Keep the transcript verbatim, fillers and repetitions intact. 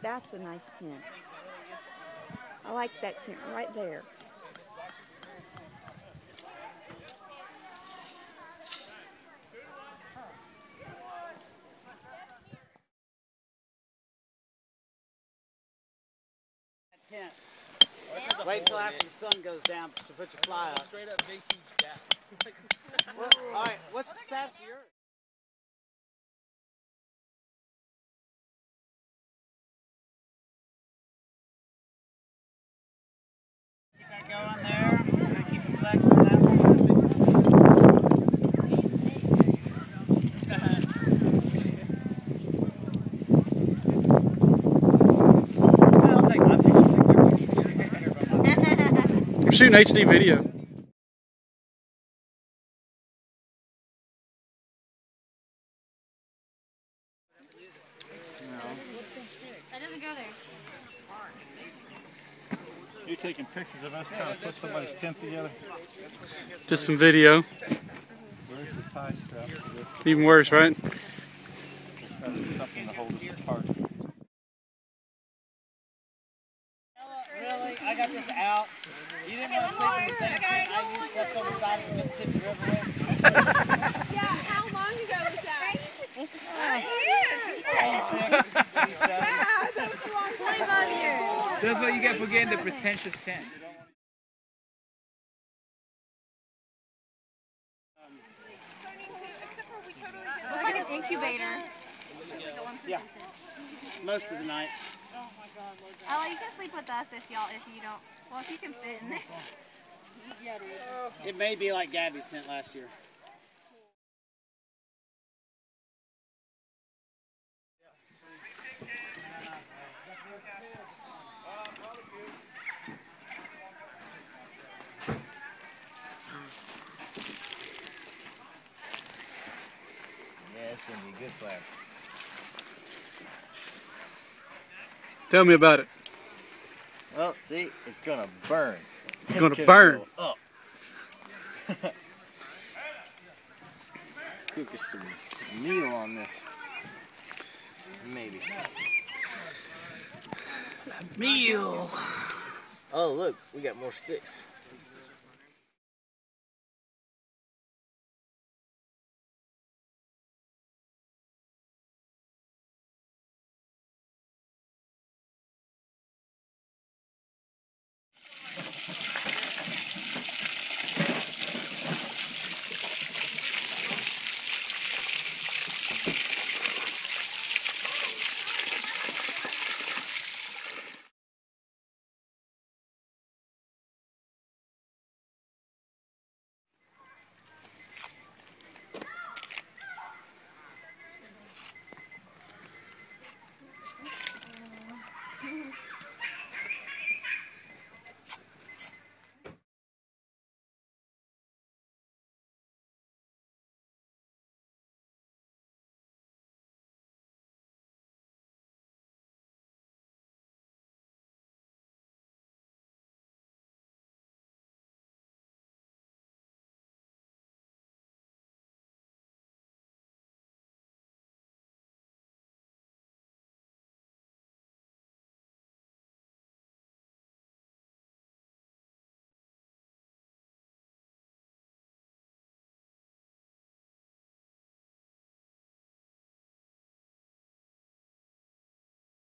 That's a nice tent. I like that tent right there. Tent. Wait until after the sun goes down to put your fly up. Straight up big huge gap. Well, all right, what's the status of yours? Keep that going there. Gotta keep the flex on that one. I'll take my picture. I'm shooting H D video. That doesn't go there. You're taking pictures of us trying to put somebody's tent together? Just some video. Where's the tie strap? Even worse, right? There's got to be something to hold us apart. Really? I got this out. You didn't want to sleep in the same tent I used slept on the side of the Mississippi River with? Yeah, how long ago was that? twenty-five years. That's what you get for getting the pretentious tent. Looks like an incubator. Yeah. Most of the night. Oh, you can sleep with us if y'all, if you don't, well, if you can fit in there. It may be like Gabby's tent last year. Yeah, it's going to be a good flag. Tell me about it. Well, see, it's going to burn. It's going to burn. Go up. Cook us some meal on this. Maybe. Meal. Oh, look, we got more sticks.